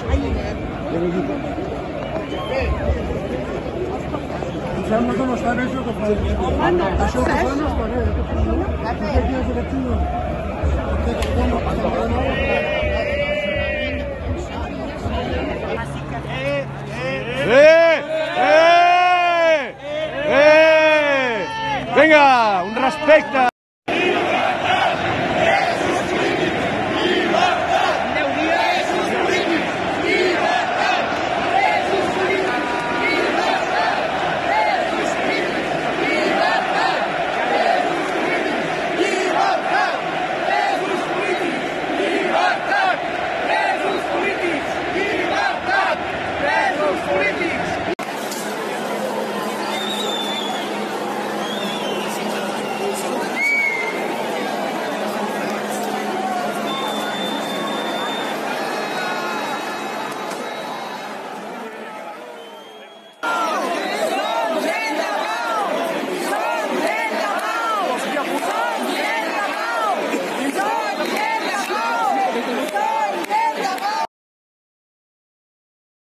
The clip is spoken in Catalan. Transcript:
Sembla que no està bé això que fa. Això que fa no està bé. Què és aquest xino? Venga, un respecte.